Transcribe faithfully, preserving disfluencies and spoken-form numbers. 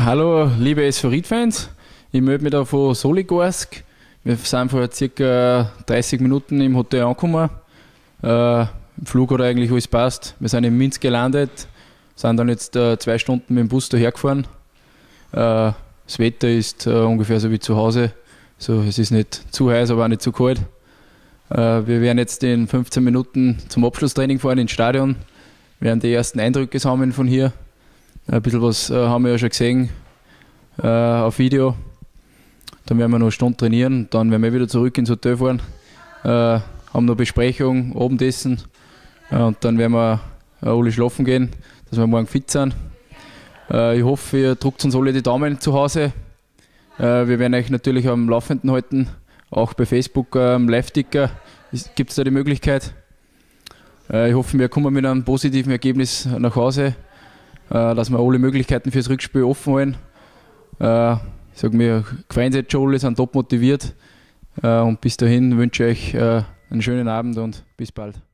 Hallo liebe S V Ried-Fans, ich melde mich da von Soligorsk. Wir sind vor ca. dreißig Minuten im Hotel angekommen. Äh, Im Flug hat eigentlich alles passt. Wir sind in Minsk gelandet, sind dann jetzt äh, zwei Stunden mit dem Bus daher gefahren. Äh, das Wetter ist äh, ungefähr so wie zu Hause. So, es ist nicht zu heiß, aber auch nicht zu kalt. Äh, wir werden jetzt in fünfzehn Minuten zum Abschlusstraining fahren ins Stadion. Wir werden die ersten Eindrücke sammeln von hier. Ein bisschen was äh, haben wir ja schon gesehen äh, auf Video. Dann werden wir noch eine Stunde trainieren, dann werden wir wieder zurück ins Hotel fahren. Äh, haben noch Besprechung, Abendessen äh, und dann werden wir äh, alle schlafen gehen, dass wir morgen fit sind. Äh, ich hoffe, ihr drückt uns alle die Daumen zu Hause. Äh, wir werden euch natürlich am Laufenden halten, auch bei Facebook äh, Live-Ticker gibt es da die Möglichkeit. Äh, ich hoffe, wir kommen mit einem positiven Ergebnis nach Hause. Dass wir alle Möglichkeiten fürs Rückspiel offen halten. Äh, ich sage mir, gefallen jetzt schon alle, sind top motiviert. Äh, und bis dahin wünsche ich euch äh, einen schönen Abend und bis bald.